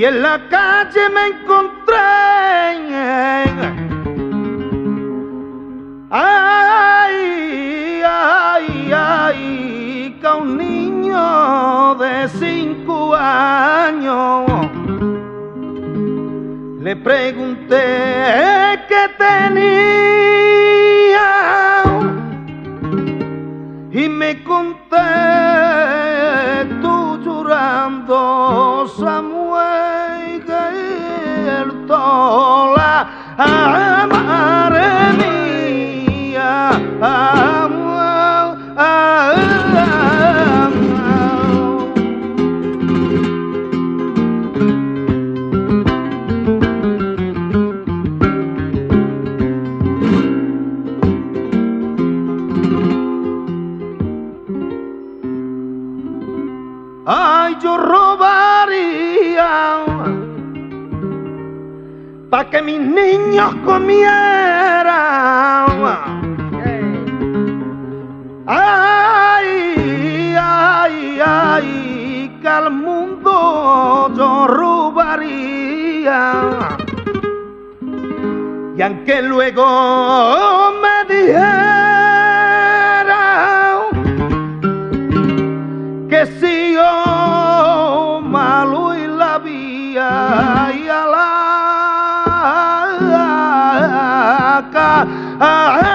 y en la calle me encontré. Ay, ay, ay, que un niño de 5 años le pregunté qué tenía y me conté tú llorando, Samuel, que el tola, madre mía, ay, yo robaría pa' que mis niños comieran. Ay, ay, ay, que al mundo yo robaría. Y aunque luego me dijera que si yo malo y la vía y a la